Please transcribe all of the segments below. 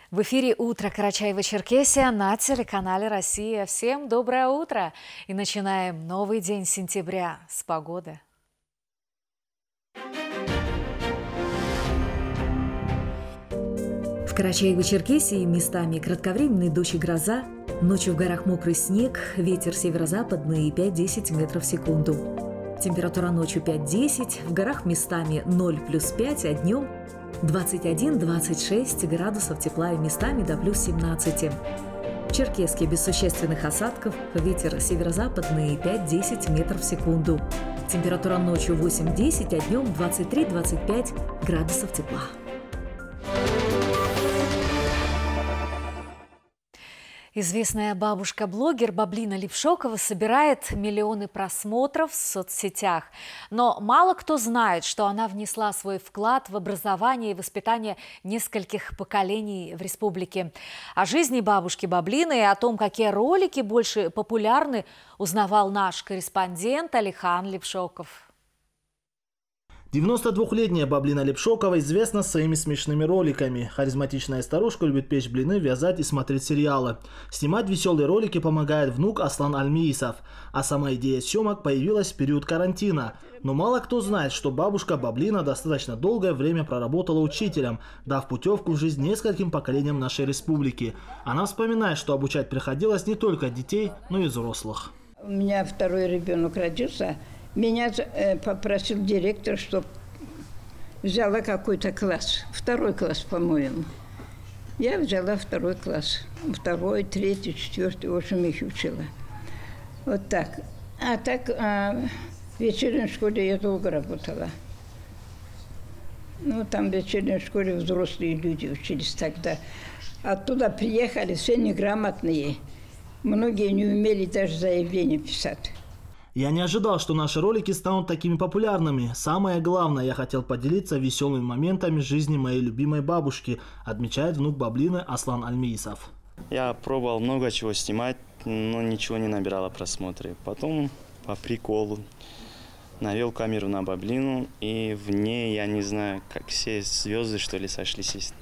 В эфире «Утро Карачаево-Черкесия» на телеканале «Россия». Всем доброе утро! И начинаем новый день сентября с погоды. В Карачаево-Черкесии местами кратковременный дождь и гроза. Ночью в горах мокрый снег, ветер северо-западный 5-10 метров в секунду. Температура ночью 5-10, в горах местами 0 плюс 5, а днем 21-26 градусов тепла и местами до плюс 17. В Черкесске без существенных осадков, ветер северо-западный 5-10 метров в секунду. Температура ночью 8-10, а днем 23-25 градусов тепла. Известная бабушка-блогер Баблина Левшокова собирает миллионы просмотров в соцсетях. Но мало кто знает, что она внесла свой вклад в образование и воспитание нескольких поколений в республике. О жизни бабушки Баблины и о том, какие ролики больше популярны, узнавал наш корреспондент Алихан Левшоков. 92-летняя Баблина Левшокова известна своими смешными роликами. Харизматичная старушка любит печь блины, вязать и смотреть сериалы. Снимать веселые ролики помогает внук Аслан Альмиисов. А сама идея съемок появилась в период карантина. Но мало кто знает, что бабушка Баблина достаточно долгое время проработала учителем, дав путевку в жизнь нескольким поколениям нашей республики. Она вспоминает, что обучать приходилось не только детей, но и взрослых. У меня второй ребенок родился. Меня попросил директор, чтобы взяла какой-то класс. Второй класс, по-моему. Я взяла второй класс. Второй, третий, четвертый, в общем, их учила. Вот так. А так в вечерней школе я долго работала. Ну, там в вечерней школе взрослые люди учились тогда. Оттуда приехали все неграмотные. Многие не умели даже заявление писать. Я не ожидал, что наши ролики станут такими популярными. Самое главное, я хотел поделиться веселыми моментами жизни моей любимой бабушки, отмечает внук Баблины Аслан Альмиисов. Я пробовал много чего снимать, но ничего не набирало просмотры. Потом по приколу навел камеру на Баблину, и в ней, я не знаю, как все звезды, что ли, сошлись.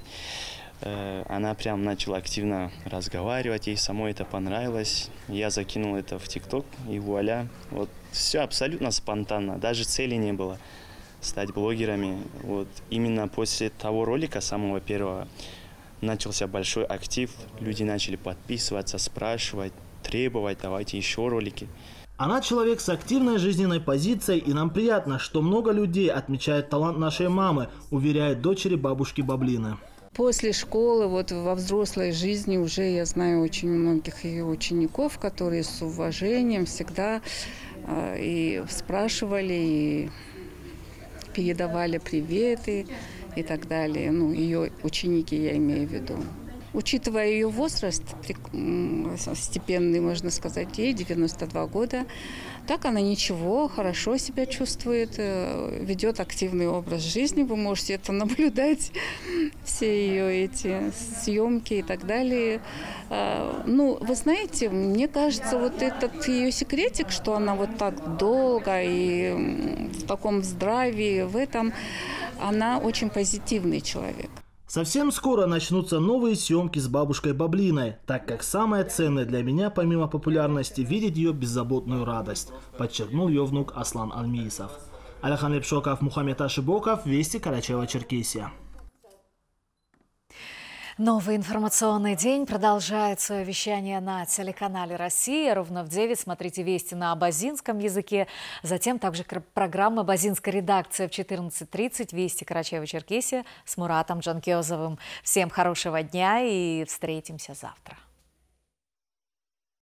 Она прям начала активно разговаривать, ей самой это понравилось. Я закинул это в ТикТок, и вуаля. Вот все абсолютно спонтанно, даже цели не было стать блогерами. Вот именно после того ролика, самого первого, начался большой актив. Люди начали подписываться, спрашивать, требовать, давайте еще ролики. Она человек с активной жизненной позицией, и нам приятно, что много людей отмечает талант нашей мамы, уверяет дочери бабушки Баблины. После школы, вот во взрослой жизни уже я знаю очень многих ее учеников, которые с уважением всегда и спрашивали, и передавали приветы и так далее. Ну, ее ученики, я имею в виду. Учитывая ее возраст, степенный, можно сказать, ей 92 года, так она ничего, хорошо себя чувствует, ведет активный образ жизни. Вы можете это наблюдать, все ее эти съемки и так далее. Ну, вы знаете, мне кажется, вот этот ее секретик, что она вот так долго и в таком здравии, в этом, она очень позитивный человек. Совсем скоро начнутся новые съемки с бабушкой Баблиной, так как самое ценное для меня, помимо популярности, видеть ее беззаботную радость, подчеркнул ее внук Аслан Альмиисов. Алихан Левшоков, Мухаммед Ашибоков, Вести, Карачаево-Черкесия. Новый информационный день продолжает свое вещание на телеканале «Россия». Ровно в 9 смотрите «Вести» на абазинском языке. Затем также программа «Абазинская редакция» в 14:30 «Вести» Карачаево-Черкесия с Муратом Джанкезовым. Всем хорошего дня и встретимся завтра.